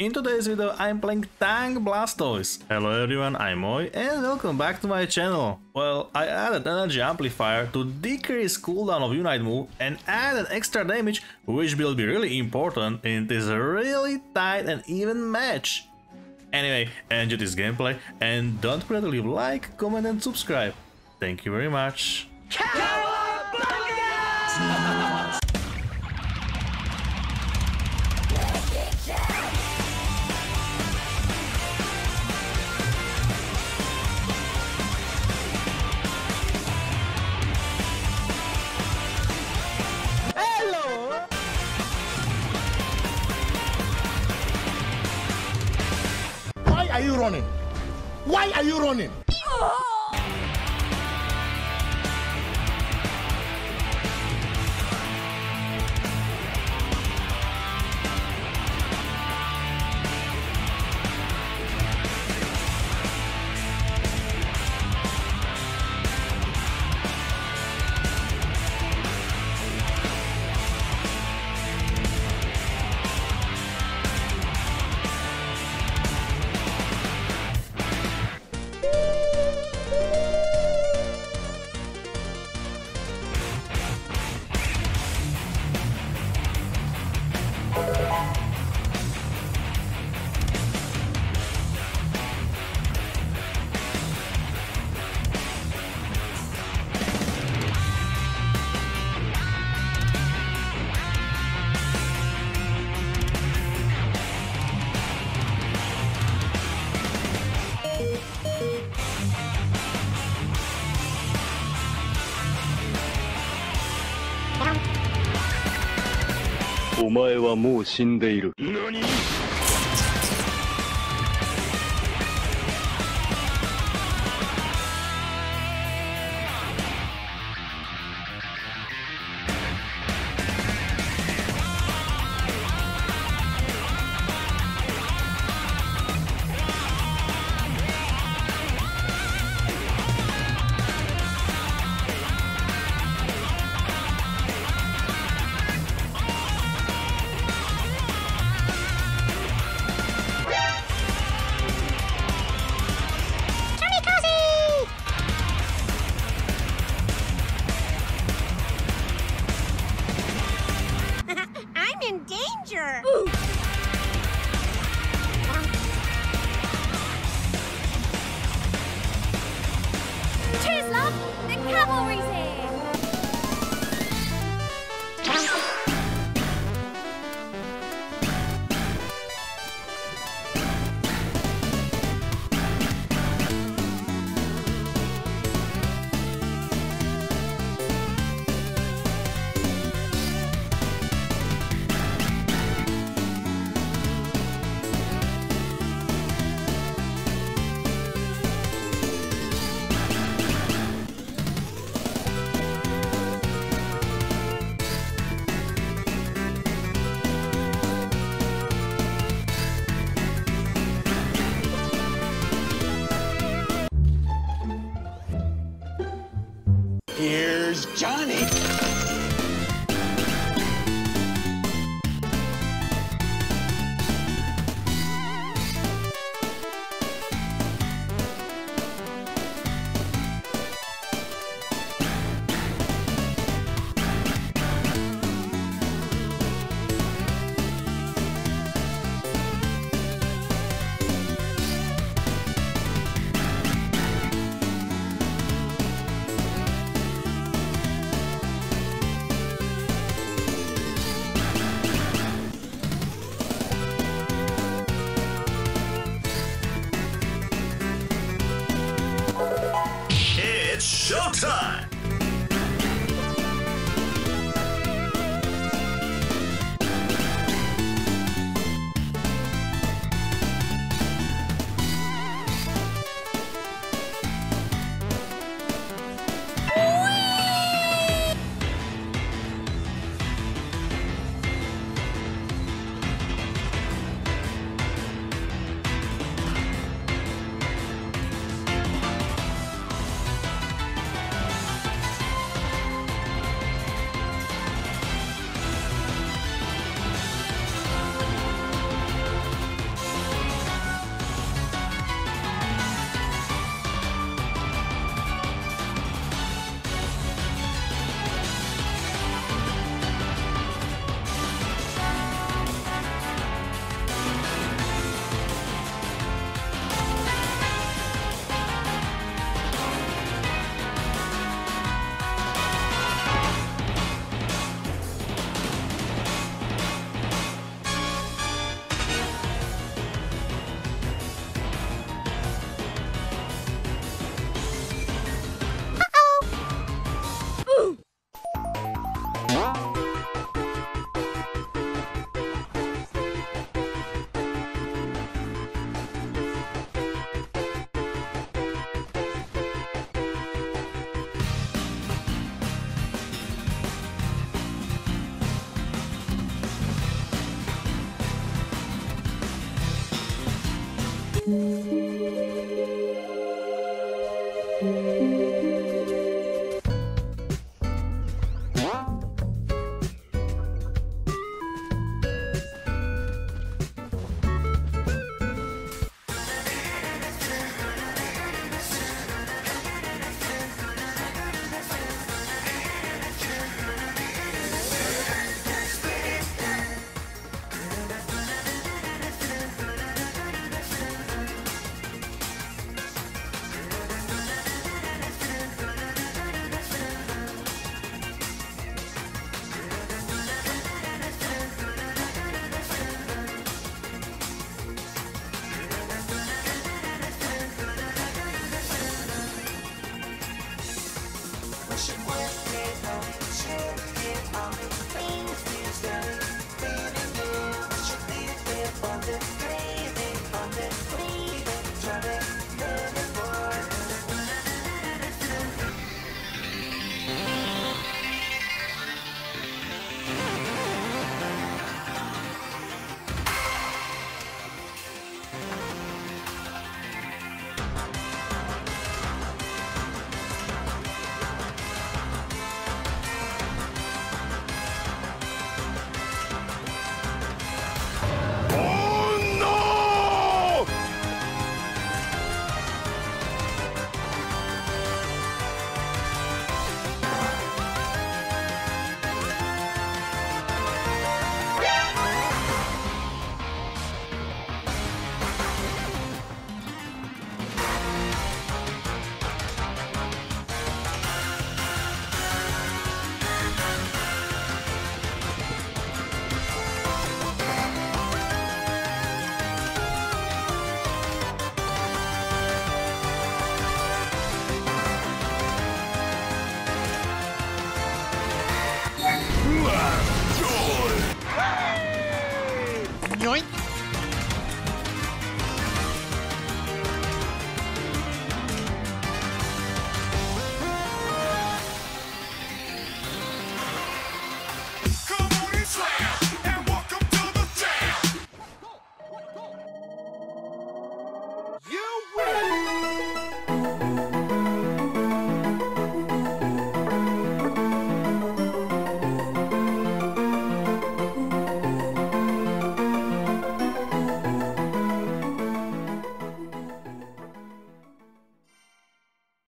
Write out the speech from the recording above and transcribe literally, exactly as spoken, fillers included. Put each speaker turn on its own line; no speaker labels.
In today's video I'm playing Tank Blastoise. Hello everyone, I'm Moi and welcome back to my channel. Well, I added Energy Amplifier to decrease cooldown of Unite move and added extra damage, which will be really important in this really tight and even match. Anyway, enjoy this gameplay and don't forget to leave a like, comment and subscribe. Thank you very much.
Why are you running? Why are you running?
お前はもう死んでいる。何？
In danger! Cheers, love! The cavalry's here!
Here's Johnny.
It's showtime!
Yoink.